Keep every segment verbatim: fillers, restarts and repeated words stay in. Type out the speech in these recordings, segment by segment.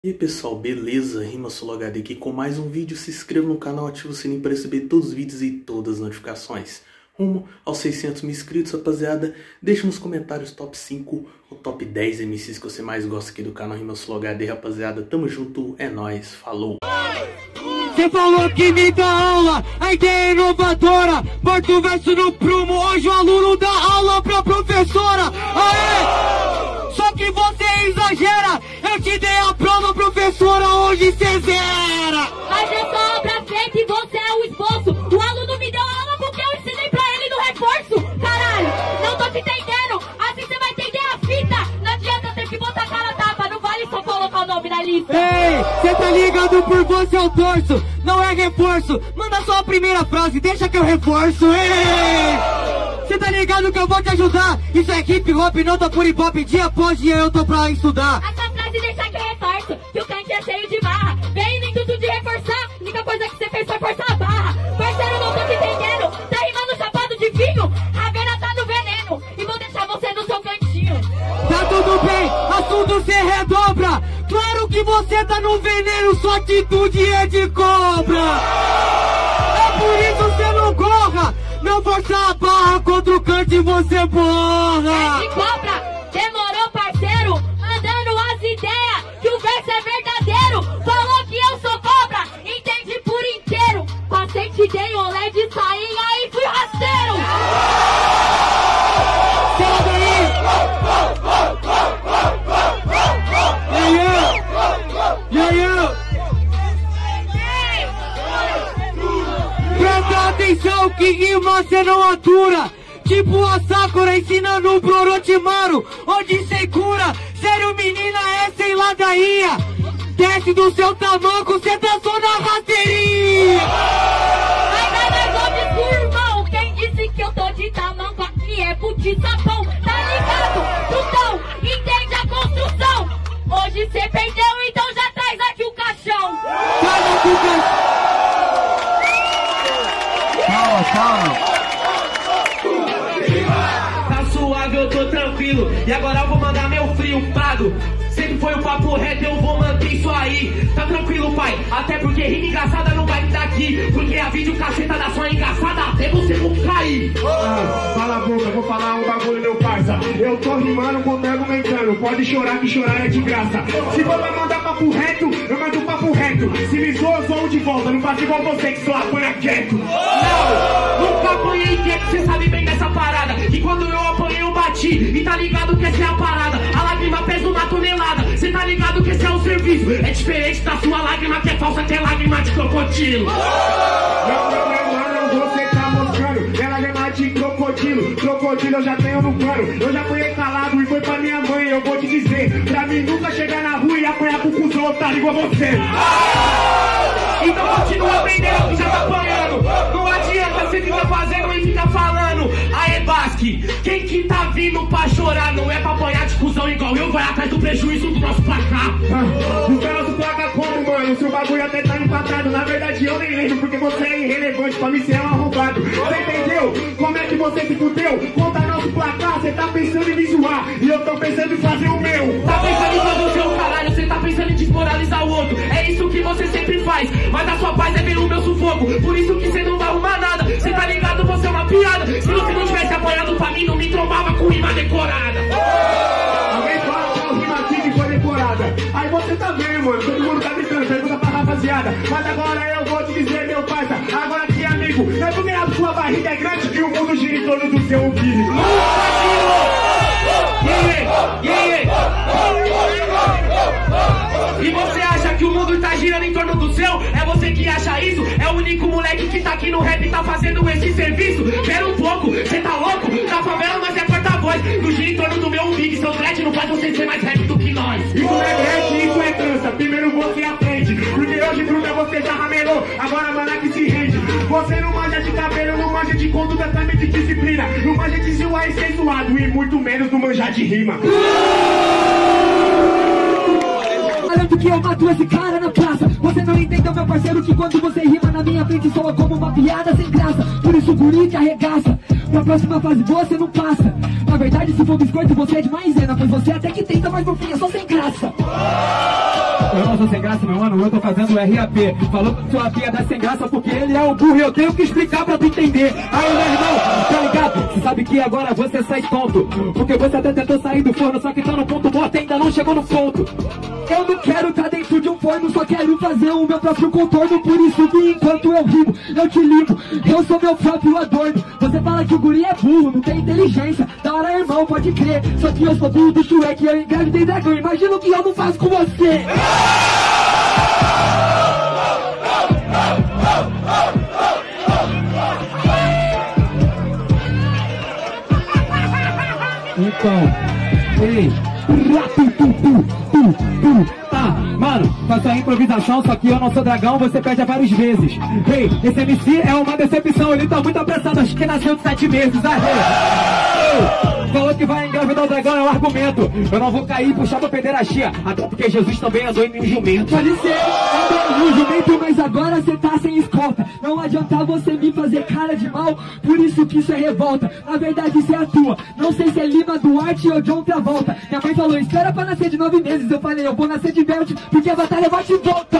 E aí pessoal, beleza? RimaSoloHD aqui com mais um vídeo. Se inscreva no canal, ative o sininho para receber todos os vídeos e todas as notificações. Rumo aos seiscentos mil inscritos, rapaziada. Deixa nos comentários top cinco ou top dez M Cs que você mais gosta aqui do canal RimaSoloHD, rapaziada. Tamo junto, é nóis, falou! Você falou que me dá aula, a ideia é inovadora. Bota o verso no prumo, hoje o aluno dá aula pra professora. Aê! Só que você exagera, eu te dei a prova, professora, hoje cê zera. Mas eu sou obra feita e você é o esboço. O aluno me deu aula porque eu ensinei pra ele no reforço. Caralho, não tô te entendendo, assim você vai entender a fita. Não adianta ter que botar a cara tapa, não vale só colocar o nome na lista. Ei, cê tá ligado, por você eu torço, não é reforço. Manda só a primeira frase, deixa que eu reforço. Ei! Cê tá ligado que eu vou te ajudar? Isso é hip hop, não tô por hip hop. Dia após dia eu tô pra estudar. Essa frase deixa que eu reforço, que o cante é cheio de marra. Vem no intuito de reforçar, a única coisa que você fez foi forçar a barra. Parceiro, não tô te entendendo, tá rimando chapado de vinho. A vena tá no veneno, e vou deixar você no seu cantinho. Tá tudo bem, assunto cê redobra. Claro que você tá no veneno, sua atitude é de cobra. É por isso cê não corra, não força a barra contra o cante você borra. É de cobra, demorou parceiro, mandando as ideias, que o verso é verdadeiro. Falou que eu sou cobra, entendi por inteiro. Passei, te dei um L E D, saí, aí fui rasteiro. Sai daí! E aí? E aí? Presta atenção que rima cê não atura. Tipo a Sakura ensinando pro Orochimaru, onde cê cura. Sério menina, é sem ladainha. Desce do seu tamanco, cê dançou na rasteirinha. Ai, ai, ai, ô irmão, quem disse que eu tô de tamanco aqui é puti sapão. Tá ligado? Tutão, entende a construção. Hoje cê perdeu, então já traz aqui o caixão. Traz aqui o caixão. Calma, calma. Tá suave, eu tô tranquilo. E agora eu vou mandar meu frio pago. Sempre foi o papo reto, eu vou manter isso aí. Tá tranquilo, pai? Até porque rima engraçada não vai me dar aqui. Porque a vídeo caceta da sua engraçada até você não cair. Ah, cala a boca, eu vou falar um bagulho, meu parça. Eu tô rimando, como argumentando. Pode chorar que chorar é de graça. Se for pra mandar papo reto, eu mando papo reto. Se me zoa, eu zoo de volta. Não faço igual você que só apanha quieto. Não, nunca apanhei quieto, cê sabe bem dessa parada. Que quando eu apanhei eu bati. E tá ligado que essa é a parada. A lágrima pesa uma tonelada. Cê tá ligado que esse é o serviço. É diferente da sua lágrima que é falsa, que é lágrima de crocodilo. Não, não, não, não, não, você tá mostrando. É lágrima de crocodilo. Crocodilo eu já tenho no plano. Eu já apanhei calado e foi pra minha mãe. Eu vou te dizer, pra mim nunca chegar na rua e apanhar com o cuzão otário igual você. Então continua aprendendo que já tá apanhando. Não adianta você ficar fazendo e ficar falando. Aê, Basque, quem que tá vindo pra chorar? Não é pra apanhar de cuzão igual eu, vai atrás do prejuízo do nosso placar. Ah, o nosso placa como, mano? Seu bagulho até tá empatado. Na verdade eu nem lembro porque você é irrelevante. Pra mim você é um arrombado. Você entendeu? Como é que você se fudeu? Conta nosso placar, você tá pensando em me zoar. E eu tô pensando em fazer o meu. Tá pensando em fazer o seu caralho, você tá pensando em desmoralizar o outro. É isso que você sempre faz. Mas a sua paz é ver o meu sufoco. Por isso que você não vai arrumar nada. Você tá ligado, você é uma piada. Se você não tivesse apanhado pra mim, não me trombava com rima decorada. Alguém fala qual rima aqui que foi decorada. Aí você tá vendo, mano. Todo mundo tá gritando, pergunta pra rapaziada. Mas agora eu vou te dizer, meu parça. Agora aqui, amigo, não é porque a sua barriga é grande que o mundo gira em torno do seu umbigo. Yeah, yeah. E você acha que o mundo tá girando em torno do seu? É você que acha isso? É o único moleque que tá aqui no rap e tá fazendo esse serviço. Quero um pouco, cê tá louco? Tá favela, mas é porta-voz. Não gira em torno do meu umbigo. Seu dread não faz você ser mais rap do que nós. Isso não é dread, isso é trança. Primeiro você aprende. Porque hoje, Bruna, você já ramelou. Agora, mana que se rende. Você não manja de cabelo, não manja de conduta, também de disciplina. Não manja de zoar e ser zoado. E muito menos no manjar de rima. Falando que eu mato esse cara na praça. Você não entendeu, meu parceiro, que quando você rima na minha frente soa como uma piada sem graça. Por isso o guri te arregaça. Pra próxima fase você não passa. Na verdade, se for biscoito, você é de maisena. Pois você até que tenta, mas no fim é só sem graça. Eu não sou sem graça, meu mano, eu tô fazendo R A P. Falou que sua piada é sem graça porque ele é o burro e eu tenho que explicar pra tu entender. Aí, meu irmão, tá ligado? Você sabe que agora você sai tonto, porque você até tentou sair do forno, só que tá no ponto morto e ainda não chegou no ponto. Eu não quero tá dentro de um forno, só quero fazer o meu próprio contorno. Por isso que enquanto eu rimo, eu te limpo, eu sou meu próprio adorno. Você fala que o guri é burro, não tem inteligência. Da hora, irmão, pode crer. Só que eu sou burro do Shrek, eu engravidei dragão. Imagina o que eu não faço com você. Então, ei, tu, tu, tu, tu, tu, tá, mano, faço a improvisação, só que eu não sou dragão, você perde várias vezes. Ei, esse M C é uma decepção, ele tá muito apressado, acho que nasceu de sete meses, ah, ei, falou que vai engravidar o dragão, é um argumento. Eu não vou cair e puxar pra pederastia, até porque Jesus também andou em um jumento. Pode ser, andou em um jumento, mas agora você tá sem escolta. Não adianta você me fazer cara de mal, por isso que isso é revolta. Na verdade isso é a tua, não sei se é Lima Duarte ou John Travolta. Minha mãe falou, espera pra nascer de nove meses. Eu falei, eu vou nascer de verde, porque a batalha bate e volta.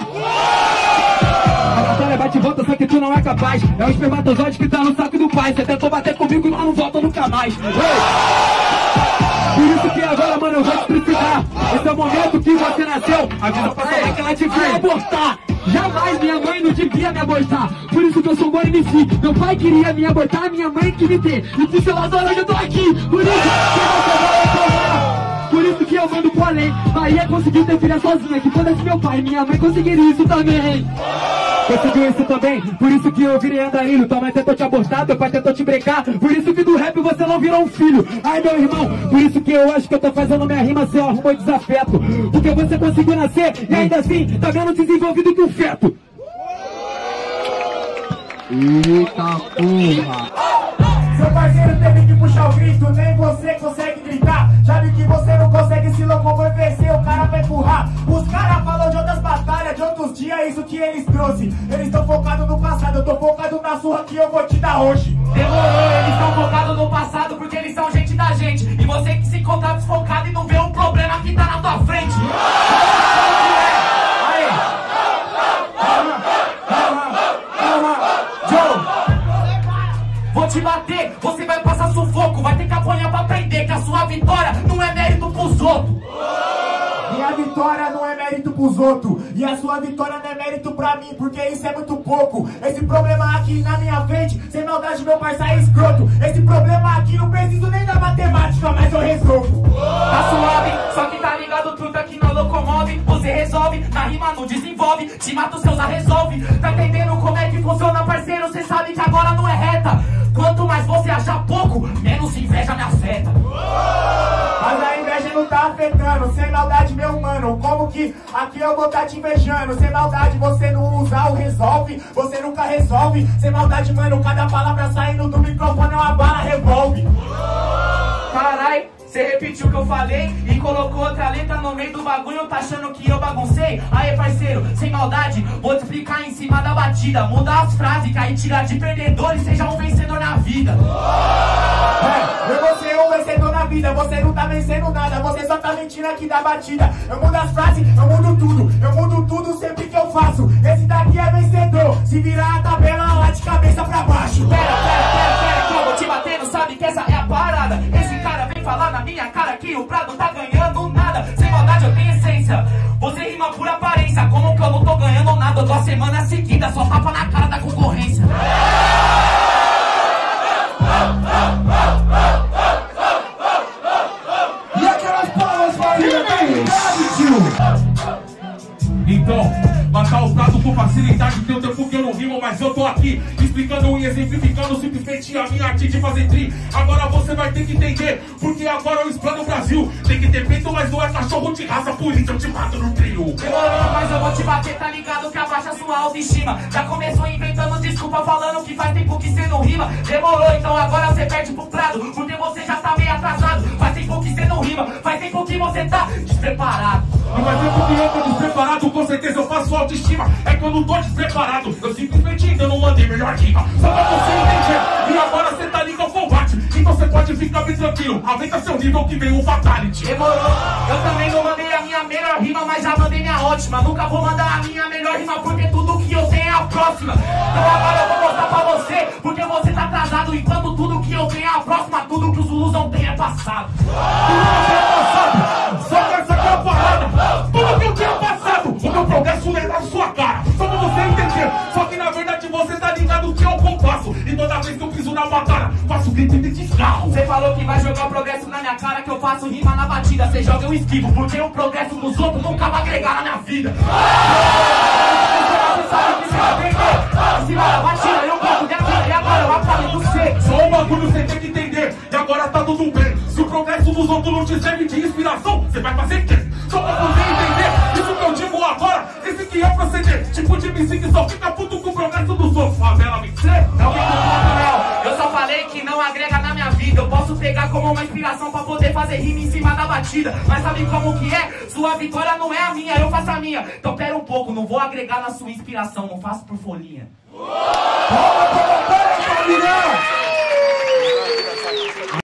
A batalha bate e volta, só que tu não é capaz. É o espermatozoide que tá no saco do pai. Você tentou bater comigo e não volta nunca mais. Ei! Por isso que agora, mano, eu vou te explicar. Esse é o momento que você nasceu. Avisa pra sua mãe que ela devia abortar. Jamais minha mãe não devia me abortar. Por isso que eu sou um bom M C. Meu pai queria me abortar, minha mãe que me ter. E que seu lado hoje eu tô aqui. Por isso que você vai abortar. Por isso que eu mando pro além. Maria conseguiu ter filha sozinha. Que foda-se meu pai, minha mãe conseguiria isso também. Conseguiu isso também, por isso que eu virei andarilho. Tua mãe tentou te abortar, teu pai tentou te brecar. Por isso que do rap você não virou um filho. Ai meu irmão, por isso que eu acho que eu tô fazendo minha rima sem arruma e desafeto. Porque você conseguiu nascer e ainda assim tá menos desenvolvido que o feto. Eita porra. Seu parceiro teve que puxar o grito, nem você consegue gritar. Já vi que você não consegue se locomover, o cara vai empurrar. Os caras falam de outras batalhas, de outros dias, isso que eles trouxe. Eles estão focados no passado, eu tô focado na surra que eu vou te dar hoje. Demorou, eles estão focados no passado porque eles são gente da gente. E você que se encontra desfocado e não vê o problema que tá na tua frente. Aí. Calma, calma, calma. Joe. Vou te bater, você vai passar sufoco. Vai ter que apanhar pra aprender que a sua vitória não é mérito pros outros. Minha vitória não é mérito pros outros. E a sua vitória não é mérito pra mim, porque isso é muito pouco. Esse problema aqui na minha frente, sem maldade meu parceiro é escroto. Esse problema aqui não preciso nem da matemática, mas eu resolvo. Tá suave, só que tá ligado, truta que não locomove. Você resolve, na rima não desenvolve. Te mata os seus a resolve. Tá entendendo como é que funciona, parceiro? Cê sabe que agora não é reta. Quanto mais você achar pouco, menos inveja me afeta. Mas a inveja não tá afetando, sem maldade meu mano. Como que aqui eu vou tá te invejando? Sem maldade você não usa o resolve, você nunca resolve. Sem maldade mano, cada palavra saindo do microfone é uma bala revolve. Carai, você repetiu o que eu falei e colocou outra letra no meio do bagulho, tá achando que eu baguncei? Aê parceiro, sem maldade, vou te explicar em cima da batida. Muda as frases, que aí tira de perdedor e seja um vencedor na vida. É, eu vou ser um vencedor na vida, você não tá vencendo nada, você só tá mentindo aqui da batida. Eu mudo as frases, eu mudo tudo, eu mudo tudo sempre que eu faço. Esse daqui é vencedor, se virar a tabela lá de cabeça pra baixo. Pera, pera, pera, pera, que eu vou te batendo, sabe que essa é a parada. Esse cara vem falar na minha cara que o Prado tá ganhando nada. Sem maldade eu tenho essência, você rima por aparência. Como que eu não tô ganhando nada? Eu tô a semana seguida, só tapa na cara da concorrência. E aquelas palmas Então, matar o Prado com facilidade. Tem um tempo que eu não rimo, mas eu tô aqui explicando e exemplificando simplesmente a minha arte de fazer tri. Agora você vai ter que entender, porque agora eu explano o Brasil. Tem que ter peito, mas não é cachorro de raça, por isso eu te mato no trio. Demorou, mas eu vou te bater, tá ligado que abaixa sua autoestima. Já começou inventando desculpa, falando que faz tempo que cê não rima. Demorou, então agora você perde pro Prado, porque você já tá meio atrasado. Faz tempo que cê não rima, faz tempo que você tá despreparado. Não faz tempo que eu tô despreparado, com certeza eu faço autoestima. É que eu não tô despreparado, eu simplesmente ainda não mandei melhor rima. Só pra você entender, e agora você tá ligado ao combate. Então você pode ficar bem tranquilo, aumenta seu nível que vem o fatality. Demorou, eu também não mandei a minha minha melhor rima, mas já mandei minha ótima. Nunca vou mandar a minha melhor rima, porque tudo que eu tenho é a próxima. Então agora eu vou mostrar pra você, porque você tá atrasado. Enquanto tudo que eu tenho é a próxima, tudo que os Zulus não tem é passado. Tudo que é passado, só que essa aqui é a parada. Tudo que eu tenho é passado, o meu progresso é na sua cara. Só pra você entender, só que na verdade você tá ligado que é o compasso. E toda vez que eu piso na batalha, faço grito de descarro. Você falou que vai jogar o progresso na minha cara, que eu faço rima na batida. Você joga eu esquivo, porque o progresso dos outros nunca vai agregar na minha vida. Você sabe que você vai perder. Em cima da batida eu boto de atira, e agora eu apago do você. Só um bagulho você tem que entender, e agora tá tudo bem. Se o progresso dos outros não te serve de inspiração, você vai fazer quê? Só pra você entender, isso que eu digo agora, esse que é proceder. Tipo de M C que só fica puto com o progresso dos outros. Favela M C? Não fico puto não, eu só falei que não agrega na minha vida. Eu posso pegar como uma inspiração pra poder fazer rima em cima da batida. Mas sabe como que é? Sua vitória não é a minha, eu faço a minha. Então pera um pouco, não vou agregar na sua inspiração, não faço por folhinha.